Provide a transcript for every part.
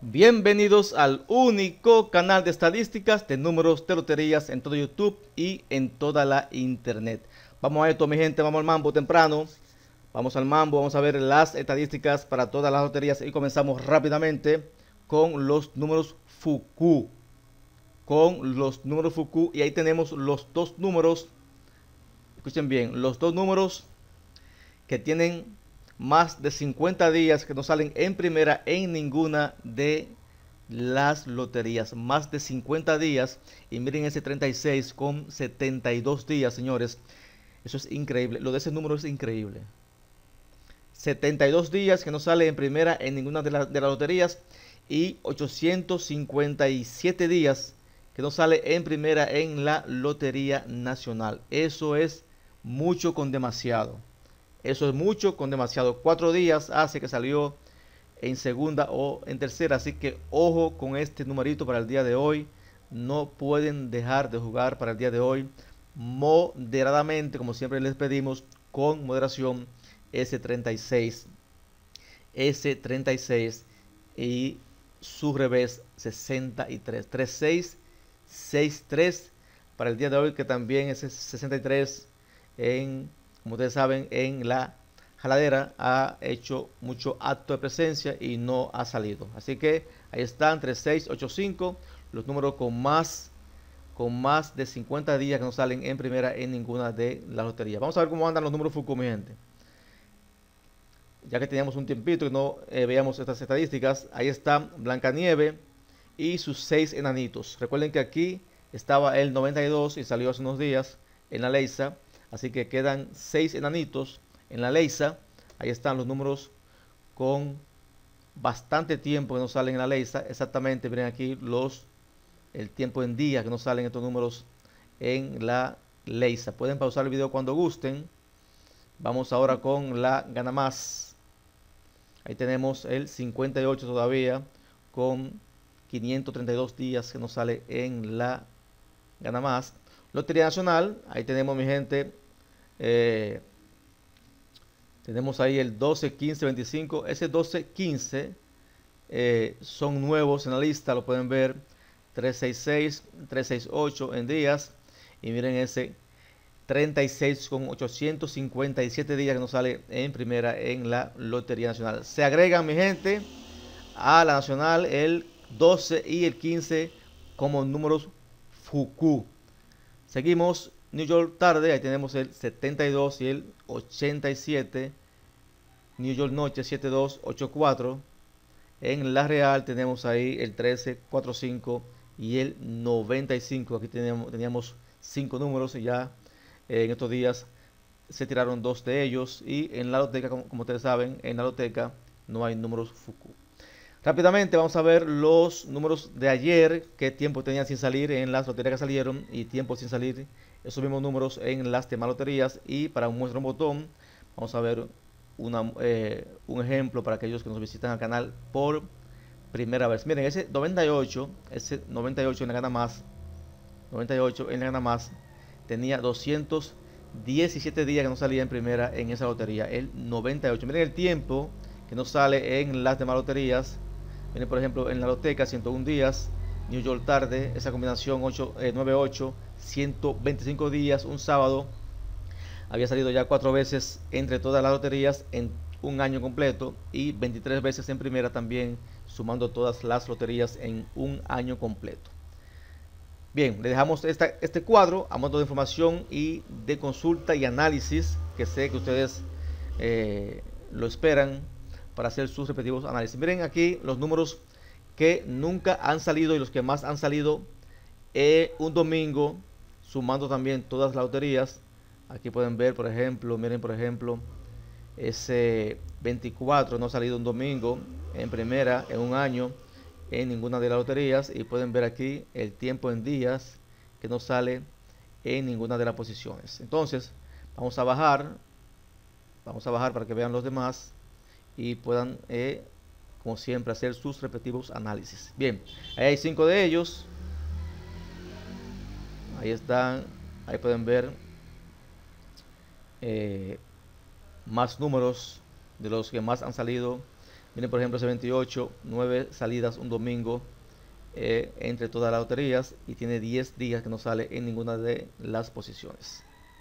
Bienvenidos al único canal de estadísticas de números de loterías en todo YouTube y en toda la internet. Vamos a esto, mi gente, vamos al mambo temprano. Vamos al mambo, vamos a ver las estadísticas para todas las loterías y comenzamos rápidamente con los números Fuku. Y ahí tenemos los dos números, escuchen bien, los dos números que tienen más de 50 días que no salen en primera en ninguna de las loterías. Más de 50 días. Y miren ese 36 con 72 días, señores. Eso es increíble. Lo de ese número es increíble. 72 días que no sale en primera en ninguna de las loterías. Y 857 días que no sale en primera en la Lotería Nacional. Eso es mucho con demasiado. Eso es mucho con demasiado. 4 días hace que salió en segunda o en tercera. Así que ojo con este numerito para el día de hoy. No pueden dejar de jugar para el día de hoy. Moderadamente, como siempre les pedimos, con moderación. S36. S36 y su revés 63. 36, 63 para el día de hoy, que también es 63 en, como ustedes saben, en la jaladera ha hecho mucho acto de presencia y no ha salido. Así que ahí están 3685, los números con más de 50 días que no salen en primera en ninguna de las loterías. Vamos a ver cómo andan los números Fuku, mi gente. Ya que teníamos un tiempito y no veíamos estas estadísticas, ahí está Blancanieve y sus 6 enanitos. Recuerden que aquí estaba el 92 y salió hace unos días en la Leisa. Así que quedan 6 enanitos en la Leisa. Ahí están los números con bastante tiempo que no salen en la Leisa. Exactamente, miren aquí el tiempo en días que no salen estos números en la Leisa. Pueden pausar el video cuando gusten. Vamos ahora con la Gana Más. Ahí tenemos el 58 todavía con 532 días que nos sale en la Gana Más. Lotería Nacional, ahí tenemos, mi gente, tenemos ahí el 12, 15, 25. Ese 12, 15 son nuevos en la lista, lo pueden ver. 366, 368 en días. Y miren ese 36 con 857 días que nos sale en primera en la Lotería Nacional. Se agregan, mi gente, a la Nacional el 12 y el 15 como números Fuku. Seguimos New York tarde, ahí tenemos el 72 y el 87. New York noche 7284. En la Real tenemos ahí el 1345 y el 95. Aquí teníamos 5 números y ya en estos días se tiraron 2 de ellos. Y en la loteca, como ustedes saben, en la loteca no hay números Fuku. Rápidamente vamos a ver los números de ayer, qué tiempo tenían sin salir en las loterías que salieron y tiempo sin salir esos mismos números en las demás loterías. Y para muestra un botón, vamos a ver un ejemplo para aquellos que nos visitan al canal por primera vez. Miren, ese 98 en la Gana Más, 98 en la Gana Más, tenía 217 días que no salía en primera en esa lotería, el 98. Miren el tiempo que no sale en las demás loterías. Miren, por ejemplo, en la loteca 101 días, New York tarde, esa combinación 98, 125 días, un sábado. Había salido ya 4 veces entre todas las loterías en un año completo y 23 veces en primera también, sumando todas las loterías en un año completo. Bien, le dejamos este cuadro a modo de información y de consulta y análisis, que sé que ustedes lo esperan para hacer sus respectivos análisis. Miren aquí los números que nunca han salido y los que más han salido un domingo, sumando también todas las loterías. Aquí pueden ver, por ejemplo, miren, por ejemplo, ese 24 no ha salido un domingo en primera en un año en ninguna de las loterías. Y pueden ver aquí el tiempo en días que no sale en ninguna de las posiciones. Entonces, vamos a bajar para que vean los demás y puedan, como siempre, hacer sus respectivos análisis. Bien, ahí hay 5 de ellos. Ahí están, ahí pueden ver más números de los que más han salido Miren, por ejemplo, ese 28, 9 salidas un domingo entre todas las loterías y tiene 10 días que no sale en ninguna de las posiciones.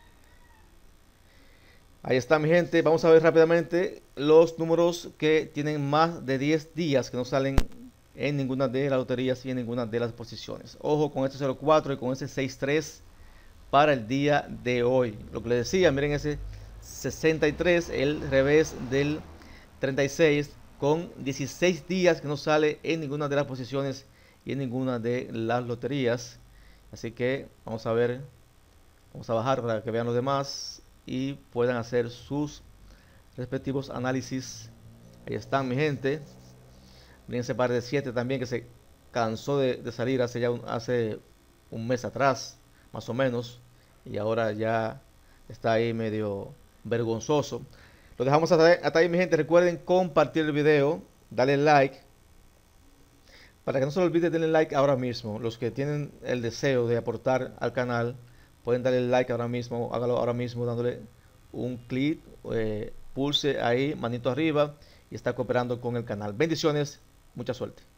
Ahí está, mi gente. Vamos a ver rápidamente los números que tienen más de 10 días que no salen en ninguna de las loterías y en ninguna de las posiciones. Ojo con este 04 y con ese 63 para el día de hoy. Lo que les decía, miren ese 63, el revés del 36, con 16 días que no sale en ninguna de las posiciones y en ninguna de las loterías. Así que vamos a ver, vamos a bajar para que vean los demás y puedan hacer sus respectivos análisis. Ahí están, mi gente. Miren ese par de 7 también que se cansó de salir hace un mes atrás, más o menos, y ahora ya está ahí medio vergonzoso. Lo dejamos hasta ahí, mi gente. Recuerden compartir el video, darle like. Para que no se lo olvide, denle like ahora mismo. Los que tienen el deseo de aportar al canal, pueden darle like ahora mismo. Hágalo ahora mismo dándole un clic, pulse ahí, manito arriba, y está cooperando con el canal. Bendiciones, mucha suerte.